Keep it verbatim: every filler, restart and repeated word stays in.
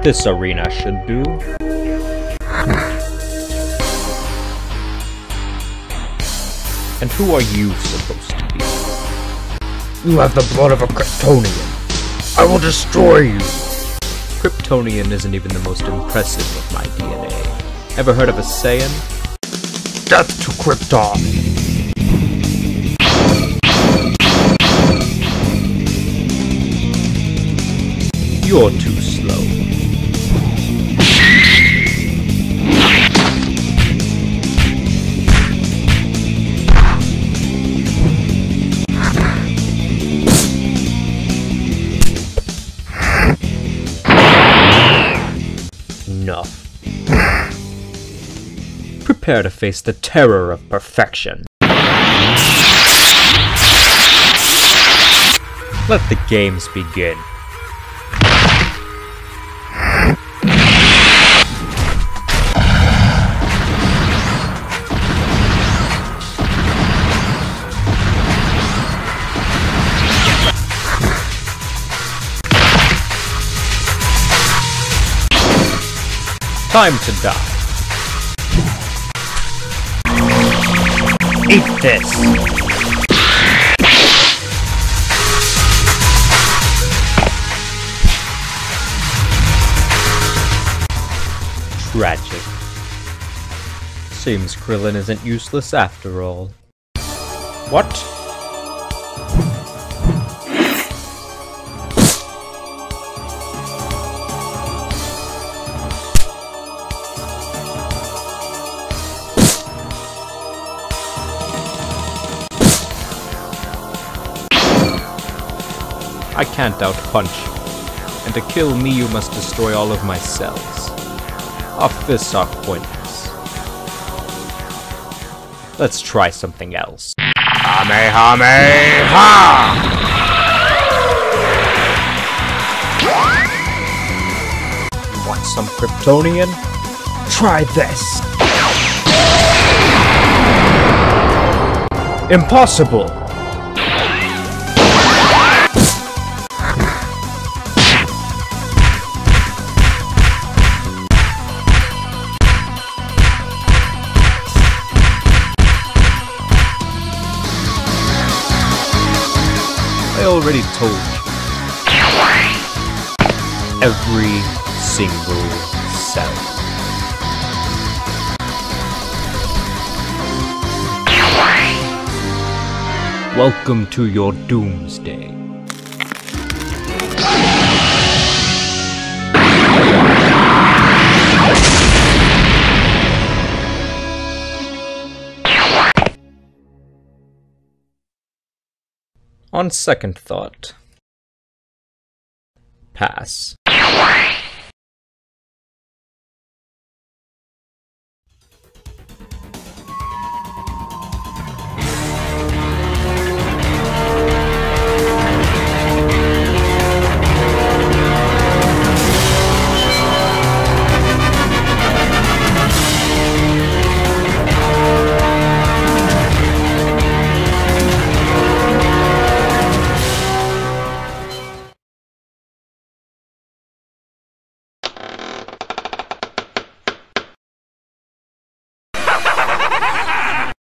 This arena should do. And who are you supposed to be? You have the blood of a Kryptonian. I will destroy you. Kryptonian isn't even the most impressive of my D N A. Ever heard of a Saiyan? Death to Krypton. You're too slow. Enough. Prepare to face the terror of perfection. Let the games begin. Time to die. Eat this. Tragic. Seems Krillin isn't useless after all. What? I can't out-punch you, and to kill me you must destroy all of my cells. Our fists are pointless. Let's try something else. Kamehameha! You want some Kryptonian? Try this. Impossible! I already told you. Every single cell. Welcome to your Doomsday. On second thought, pass.